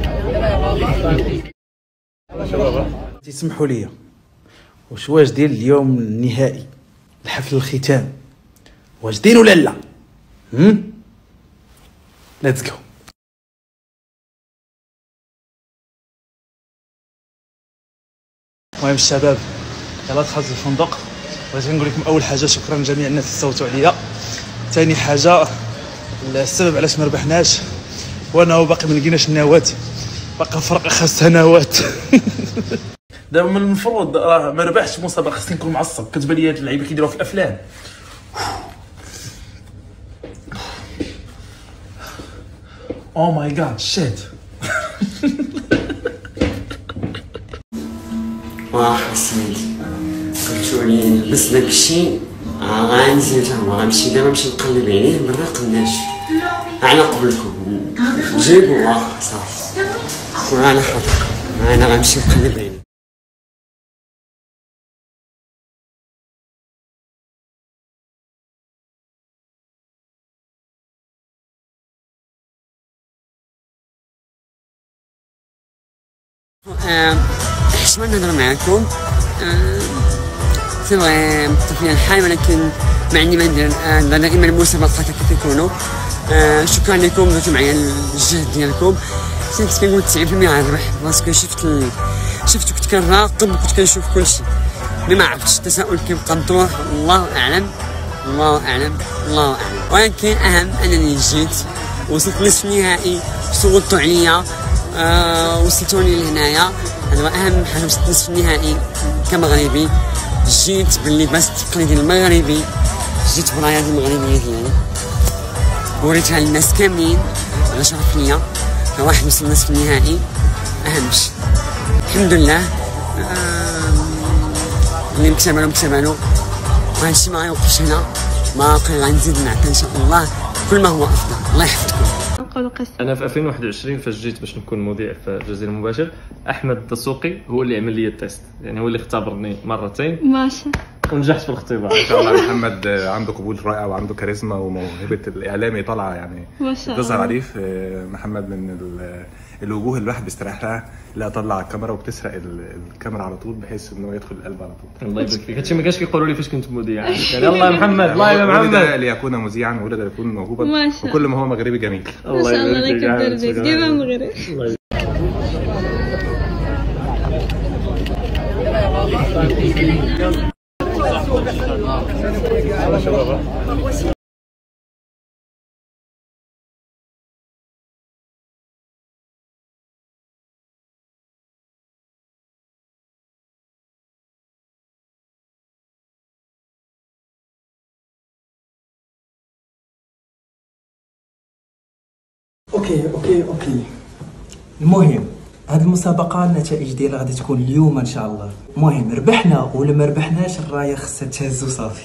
تسمحوا لي، واش ديال اليوم النهائي الحفل الختام واش دين ولا لا؟ ليتس جو. المهم الشباب يلا دخلت الفندق. بغيت نقول لكم اول حاجه شكرا لجميع الناس اللي صوتوا عليا. ثاني حاجه السبب علاش ما ربحناش هو انه باقي ما لقيناش النواه، باقي فرق 5 سنوات. دابا من المفروض راه ما ربحتش مسابقه، خصني نكون معصب. كتبان لي هاد اللعيبه كيديروها في الافلام. او ماي جاد شيت. حسيت قلتولي نلبس داكشي غنزيد هو غنمشي دابا نمشي نقلب عليه ما لقيناش على قبلكم جيبو صافي وانا خاطركم انا غنمشي نقلب عليه. حشمة نهضر معاكم سي فغي متفقين الحال، ولكن ما عندي ما ندير. دائما المسابقات هكا كيكونوا. شكرا لكم درتو معايا الجهد ديالكم. كنت كنقول 90% غنربح باسكو شفتو كنت كنراقب وكنت كنشوف كلشي، مي ما عرفتش التساؤل كيبقى مطروح. الله اعلم الله اعلم الله اعلم، ولكن اهم انني جيت وصلت نصف النهائي، صوتوا عليا وصلتوني لهنايا. هذا اهم حاجه، وصلت نصف النهائي كمغربي. جيت باللباس التقليدي المغربي، جيت برايات المغربيه ديالي وريتها للناس كاملين على شرف ليا. واحد وصل نصف النهائي اهم شيء الحمد لله. اللي مكتبالو وهادشي ما غيوقفش هنا، باقي غنزيد نعطي ان شاء الله كل ما هو افضل. الله يحفظكم. انا في 2021 فاش جيت باش نكون مذيع في الجزيره المباشر، احمد الدسوقي هو اللي عمل لي التيست، يعني هو اللي اختبرني مرتين ماشي ونجحت في الاختبار. ان شاء الله محمد عنده قبول رائع وعنده كاريزما وموهبه الاعلامي طالعه يعني بتظهر عليه. محمد من الوجوه اللي الواحد بيستريح لها، لا طلع الكاميرا وبتسرق الكاميرا على طول بحيث انه يدخل القلب على طول. الله يبارك فيك. هادشي ما كانش كيقولوا لي فاش كنت مذيع يعني يلا يا محمد الله يا محمد ليكون مذيعا ولد ليكون موهوبا وكل ما هو مغربي جميل. الله يبارك فيك. ديما مغربي. اوكي. المهم هذه المسابقه النتائج ديالها غادي تكون اليوم ان شاء الله. المهم ربحنا ولا ما ربحناش الرايه خصها تهز وصافي.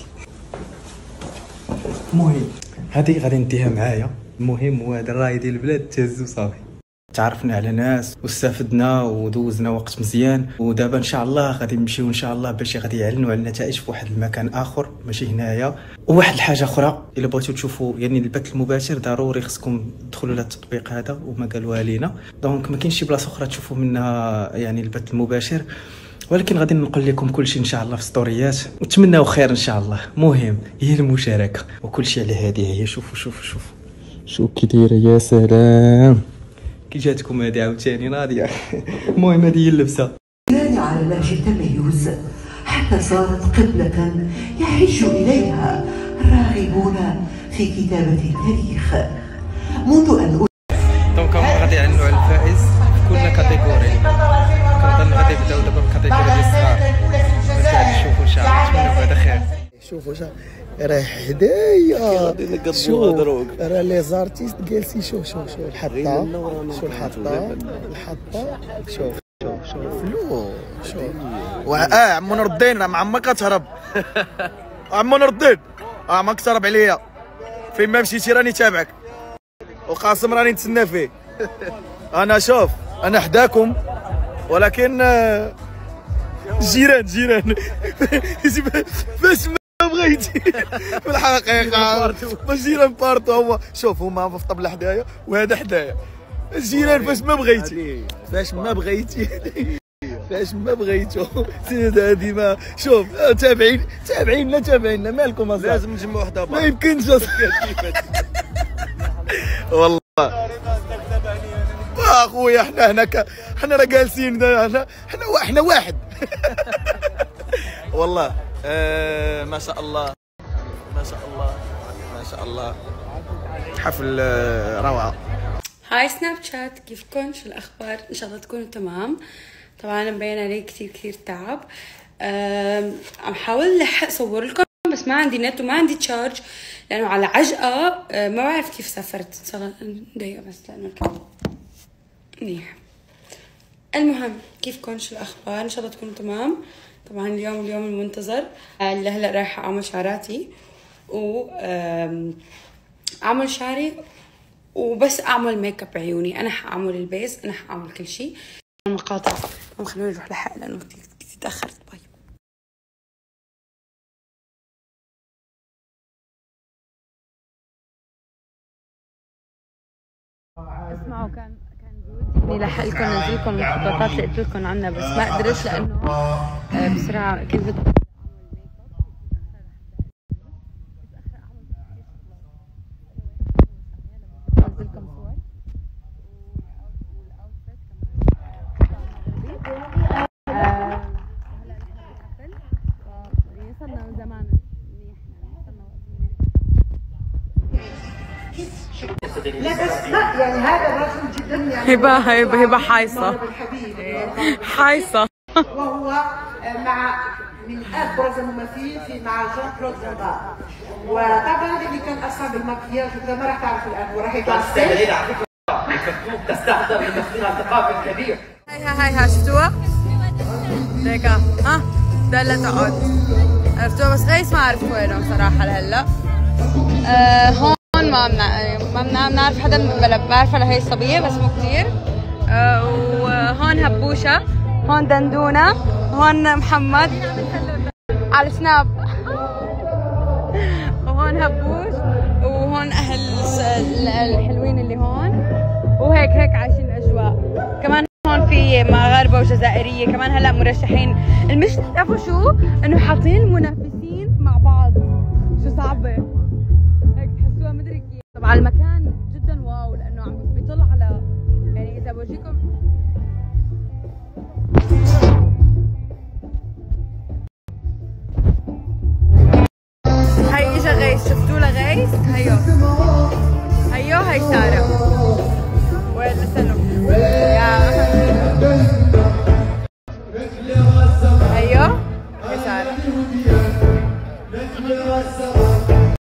المهم هذه غادي نديها معايا. المهم هو هذا الرايه ديال البلاد تهز وصافي. تعرفنا على ناس واستفدنا ودوزنا وقت مزيان، ودابا ان شاء الله غادي نمشيو ان شاء الله باش غادي يعلنوا على النتائج في واحد المكان اخر ماشي هنايا. وواحد الحاجه اخرى الا بغيتو تشوفوا يعني البث المباشر ضروري خصكم تدخلوا للتطبيق هذا وما قالوها لينا، دونك ما كاينش شي بلاصه اخرى تشوفوا منها يعني البث المباشر، ولكن غادي نقول لكم كلشي ان شاء الله في ستوريات ونتمناو خير ان شاء الله. المهم هي المشاركه وكلشي على هذه هي. شوفوا كي دايره. يا سلام كي جاتكم هذه عاوتاني ناضيه. المهم هذه هي اللبسه. على نهج التميز حتى صارت قبلة يحج إليها الراغبون في كتابة التاريخ منذ أن دونك هما غادي يعلنوا على الفائز في كل كاتيجوري. كنظن غادي يبداو دابا بالكاتيجوري ديال الصغار. نشوفوا ان شاء الله نتمنوا بهذا خير. شوفوا راه حدايا شوف راه لي زارتيست جالسين. شوف الحطه شوف فلو شوف عمو نور الدين راه عمك كتهرب. عمو نور الدين عمك تهرب عليا، فين ما مشيتي راني تابعك، وقاسم راني نتسنى فيه. انا شوف انا حداكم، ولكن جيران باش ما بغيتي في الحقيقه باش جيران بارتو. هما شوف هما في الطبله حدايا وهذا حدايا، الجيران فاش ما بغيتي فاش ما بغيتي فاش ما بغيتو سيد هادي ما شوف تابعينا مالكم اصاحبي لازم نجمعوا وحده ما يمكنش والله اخويا حنا هناك حنا راه جالسين حنا واحد والله ما شاء الله ما شاء الله ما شاء الله حفل روعه. هاي سناب شات، كيفكن؟ شو الاخبار؟ ان شاء الله تكونوا تمام. طبعا مبين علي كثير تعب. عم حاول لحق صور لكم بس ما عندي نت وما عندي تشارج لانه على عجقه. ما بعرف كيف سافرت. صار دقيقه بس لانه الكلام منيح. المهم كيفكن؟ شو الاخبار؟ ان شاء الله تكونوا تمام. طبعا اليوم المنتظر اللي هلا رايحه اعمل شعراتي و اعمل شعري وبس اعمل ميك اب عيوني. انا حاعمل البيز، انا حاعمل كل شيء. المقاطع خلوني نروح لحق لانه كثير تاخرت. باي. اسمعوا كان جود لحق لكم نزل لكم الخطوات اللي قلت لكم عنها بس ما قدرت لانه بسرعه كنت بدي يعني هذا الرجل جدا يعني هبه حايصه وهو مع من ابرز الممثلين في مع جون كلود فان دام. وطبعا اللي كان اصلا بالمكياج وكذا ما راح تعرف الان هو راح يطلع تستهدف على فكره تستحضر الممثلين الثقافي الكبير. هاي شفتوها؟ هيك ها دلة تقعد عرفتوها بس غيث ما عرفت وينهم صراحه لهلا. هون ما بنعرف حدا بعرفها لهي الصبيه بس مو كثير. وهون هبوشه، هون دندونه، هون محمد على سناب وهون هبوش وهون اهل الحلوين اللي هون وهيك عايشين الاجواء. كمان هون في مغاربه وجزائريه كمان هلا مرشحين. المشكله بتعرفوا شو؟ انه حاطين المنافسين مع بعض. شو صعبه هيك تحسوها مدري كيف. طبعا المكان جدا واو لانه عم بيطل على يعني اذا بورجيكم هاي اجا غيث. شفتوا له غيث؟ هيو هاي ساره. وين استنوا هيو هاي ساره.